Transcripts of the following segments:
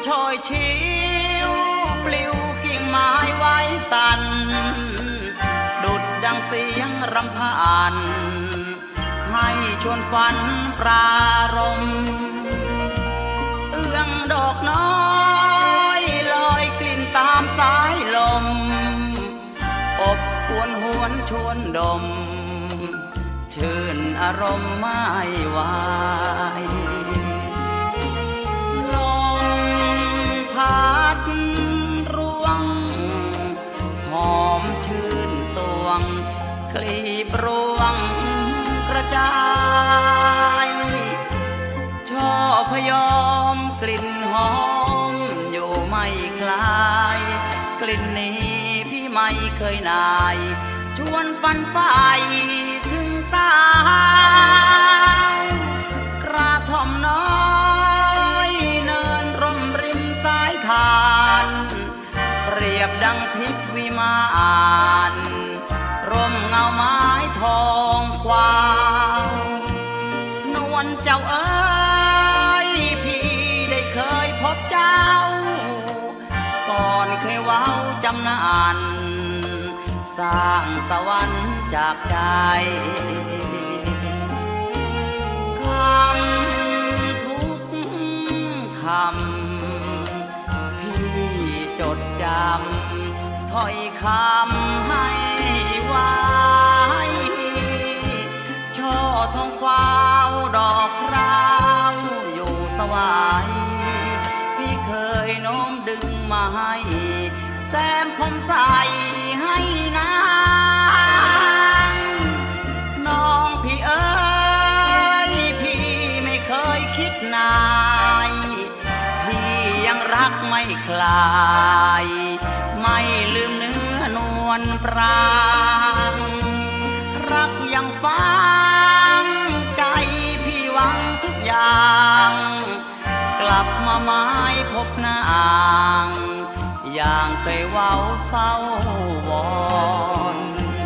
โชยชิวปลิวกิ่งไม้ไว้สั่นดุดดังเสียงรำพันให้ชวนฝันปรารมเอื้องดอกน้อยลอยกลิ่นตามสายลมอบอวนหวนชวนดมชื่นอารมณ์ไม่ไหวลมพัดร่วงหอมชื่นสวงคลีบรวงกระจายช่อพยอมกลิ่นหอมอยู่ไม่คลายกลิ่นนี้พี่ไม่เคยนายชวนฝันไฟถึงสาวกระท่อมน้อยเนินร่มริมสายทานเปรียบดังทิพย์วิมานร่มเงาไม้ทองควาวนวลเจ้าเอ๋ยพี่ได้เคยพบเจ้าก่อนเคยเว้าจำนานสร้างสวรรค์จากใจคำทุกคำพี่จดจำถ้อยคำให้ไว้ช่อทองฟ้าวดอกพร้าวอยู่สวายพี่เคยโน้มดึงมาให้แซมผมใส่ให้นางน้องพี่เอ๋ยพี่ไม่เคยคิดนายพี่ยังรักไม่คลายไม่ลืมเนื้อนวลปรางรักยังฟังใจพี่หวังทุกอย่างกลับมาไม้พบนางอย่างเคยเว้าเฝ้าวอน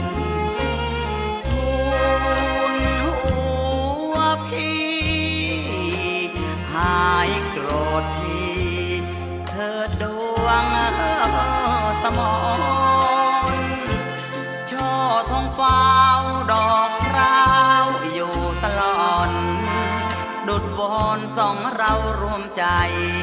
ทูลหัวพี่หายโกรธที่เธอดวงสมนช่อทองฟ้าวดอกพร้าวอยู่ตลอดดุจวอนสองเรารวมใจ